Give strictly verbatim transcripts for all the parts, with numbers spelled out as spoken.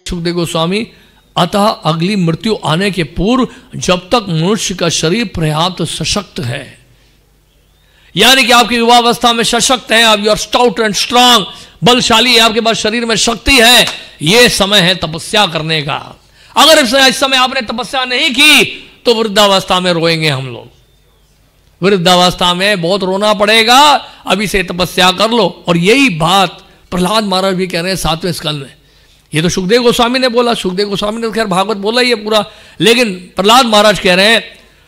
सुखदेव गोस्वामी, अतः अगली मृत्यु आने के पूर्व जब तक मनुष्य का शरीर पर्याप्त सशक्त है, यानी कि आपकी युवावस्था में सशक्त है, आप you are stout and strong, बलशाली है, आपके पास शरीर में शक्ति है, यह समय है तपस्या करने का। अगर इस समय आपने तपस्या नहीं की तो वृद्धावस्था में रोएंगे हम लोग, वृद्धावस्था में बहुत रोना पड़ेगा, अभी से तपस्या कर लो। और यही बात प्रहलाद महाराज भी कह रहे हैं सातवें स्कंद में। ये तो सुखदेव गोस्वामी ने बोला, सुखदेव गोस्वामी ने तो खैर भागवत बोला ही है पूरा, लेकिन प्रहलाद महाराज कह रहे हैं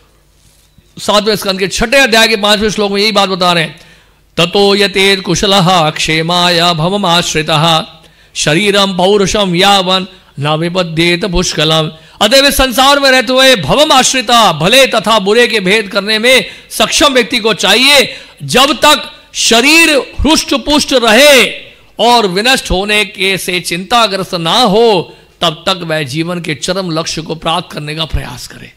सातवें स्कंद के छठे अध्याय के पांचवें श्लोक में यही बात बता रहे हैं, ततो यतेत कुशलः क्षेमाय भवम आश्रितः शरीरम पौरुषम यावन न विपद्येत पुष्कलम। अतएव संसार में रहते हुए भवम आश्रिता, भले तथा बुरे के भेद करने में सक्षम व्यक्ति को चाहिए, जब तक शरीर हृष्ट पुष्ट रहे और विनष्ट होने के से चिंताग्रस्त ना हो, तब तक वह जीवन के चरम लक्ष्य को प्राप्त करने का प्रयास करे।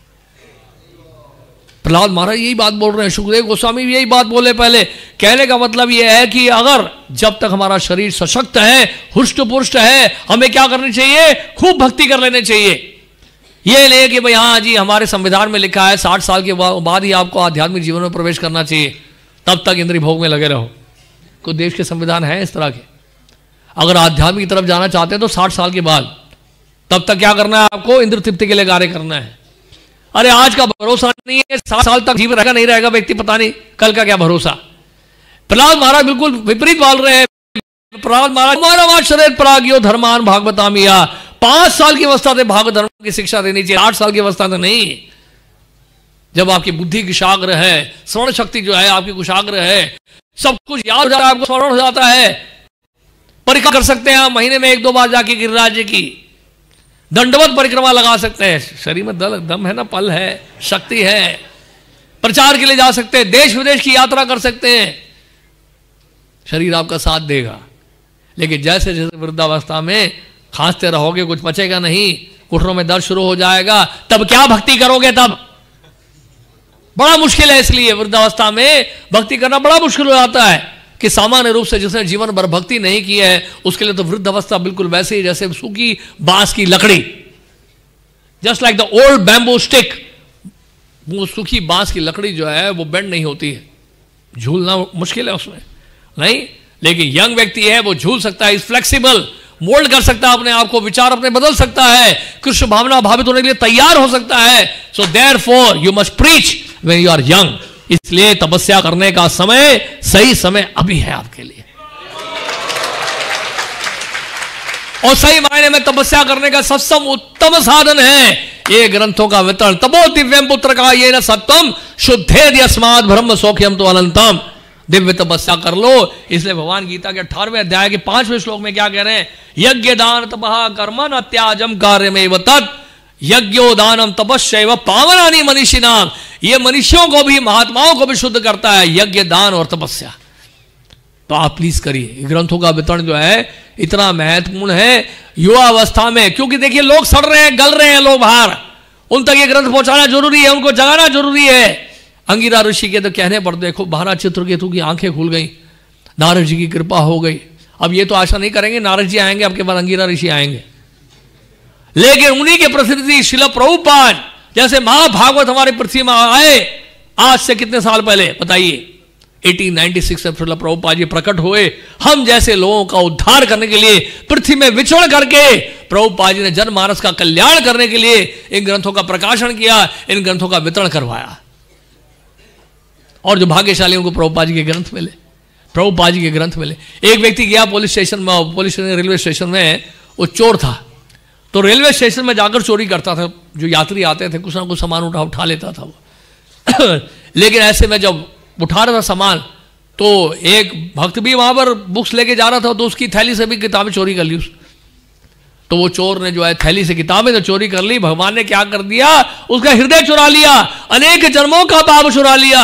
प्रहलाद महाराज यही बात बोल रहे हैं, सुखदेव गोस्वामी भी यही बात बोले पहले। कहने का मतलब यह है कि अगर जब तक हमारा शरीर सशक्त है, हुष्ट पुष्ट है, हमें क्या करनी चाहिए? खूब भक्ति कर लेनी चाहिए। यह नहीं कि भाई हाँ जी हमारे संविधान में लिखा है साठ साल के बाद ही आपको आध्यात्मिक जीवन में प्रवेश करना चाहिए, तब तक इंद्रिय भोग में लगे रहो। कोई देश के संविधान है इस तरह के? अगर आध्यात्मिक की तरफ जाना चाहते हैं तो साठ साल के बाद, तब तक क्या करना है? आपको इंद्र तृप्ति के लिए कार्य करना है। अरे आज का भरोसा नहीं है, साठ साल तक जीव रहेगा नहीं रहेगा व्यक्ति पता नहीं, कल का क्या भरोसा। प्रहलाद महाराज बिल्कुल विपरीत बोल रहे हैं। प्रहलाद महाराज हमारा शरीर प्राग्यो धर्मान भागवतामिया, पांच साल की अवस्था से भागवत धर्म की शिक्षा देनी चाहिए, आठ साल की अवस्था से नहीं। जब आपकी बुद्धि कुशाग्र है, श्रवण शक्ति जो है आपकी कुशाग्र है, सब कुछ याद हो जाता है, आपको स्मरण हो जाता है, परिक्रमा कर सकते हैं आप महीने में एक दो बार जाके गिरिराज जी की, दंडवत परिक्रमा लगा सकते हैं, शरीर में दल दम है ना, पल है, शक्ति है, प्रचार के लिए जा सकते हैं, देश विदेश की यात्रा कर सकते हैं, शरीर आपका साथ देगा। लेकिन जैसे जैसे वृद्धावस्था में खांसते रहोगे, कुछ बचेगा नहीं, घुटनों में दर्द शुरू हो जाएगा, तब क्या भक्ति करोगे? तब बड़ा मुश्किल है। इसलिए वृद्धावस्था में भक्ति करना बड़ा मुश्किल हो जाता है कि सामान्य रूप से जिसने जीवन भर भक्ति नहीं की है उसके लिए तो वृद्धावस्था बिल्कुल वैसे ही जैसे सूखी बांस की लकड़ी, just like the old bamboo stick. वो सूखी बांस की लकड़ी जो है वो बेंड नहीं होती है, झूलना मुश्किल है उसमें नहीं। लेकिन यंग व्यक्ति है वो झूल सकता है, इज फ्लेक्सिबल, मोल्ड कर सकता है अपने आप को, विचार अपने बदल सकता है, कृष्ण भावना भावित होने के लिए तैयार हो सकता है। So therefore you must preach when you are young. इसलिए तपस्या करने का समय, सही समय अभी है आपके लिए। और सही मायने में तपस्या करने का सबसे उत्तम साधन है ये ग्रंथों का वितरण। तपो दिव्यम पुत्र का ये न सत्वम शुद्धेद यस्मात् ब्रह्म सौख्यम तो अनंतम। दिव्य तपस्या कर लो। इसलिए भगवान गीता के अठारहवें अध्याय के पांचवें श्लोक में क्या कह रहे हैं? यज्ञ दान तपः कर्मण त्याजम कार्यमेव तत् यज्ञो दानम तपस्यैव पावनानि मनीषिणाम। ये मनुष्यों को भी, महात्माओं को भी शुद्ध करता है, यज्ञ दान और तपस्या। तो आप प्लीज करिए। ग्रंथों का वितरण जो है इतना महत्वपूर्ण है युवा अवस्था में, क्योंकि देखिए लोग सड़ रहे हैं, गल रहे हैं लोग बाहर, उन तक ये ग्रंथ पहुंचाना जरूरी है, उनको जगाना जरूरी है। अंगिरा ऋषि के तो कहने पर देखो महाराज चित्रकेतु की आंखें खुल गई, नारद जी की कृपा हो गई। अब ये तो आशा नहीं करेंगे नारद जी आएंगे, आपके बाद अंगिरा ऋषि आएंगे, लेकिन उन्हीं के प्रतिनिधि शिल प्रभुपाद जैसे महाभागवत हमारी पृथ्वी में आए आज से कितने साल पहले बताइए? अठारह सौ छियानवे में शिल प्रभुपाद जी प्रकट हुए। हम जैसे लोगों का उद्धार करने के लिए पृथ्वी में विचरण करके प्रभुपाद जी ने जनमानस का कल्याण करने के लिए इन ग्रंथों का प्रकाशन किया, इन ग्रंथों का वितरण करवाया। और जो भाग्यशाली उनको प्रभुपाद जी के ग्रंथ मिले, प्रभुपाद जी के ग्रंथ मिले। एक व्यक्ति गया पुलिस स्टेशन में, पुलिस रेलवे स्टेशन में, वो चोर था, तो रेलवे स्टेशन में जाकर चोरी करता था। जो यात्री आते थे कुछ ना कुछ सामान उठा उठा लेता था वो लेकिन ऐसे में जब उठा रहा था सामान तो एक भक्त भी वहां पर बुक्स लेके जा रहा था, तो उसकी थैली से भी किताबें चोरी कर ली उस। तो वो चोर ने जो है थैली से किताबें तो चोरी कर ली, भगवान ने क्या कर दिया? उसका हृदय चुरा लिया, अनेक जन्मों का पाप चुरा लिया।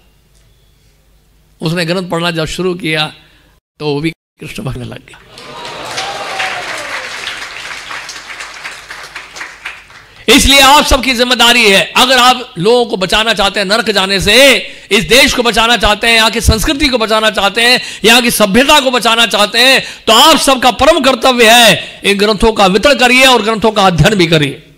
उसने ग्रंथ पढ़ना जब शुरू किया तो वो भी कृष्ण भक्त लग गया। इसलिए आप सबकी जिम्मेदारी है, अगर आप लोगों को बचाना चाहते हैं नरक जाने से, इस देश को बचाना चाहते हैं, यहाँ की संस्कृति को बचाना चाहते हैं, यहाँ की सभ्यता को बचाना चाहते हैं, तो आप सबका परम कर्तव्य है इन ग्रंथों का वितरण करिए और ग्रंथों का अध्ययन भी करिए।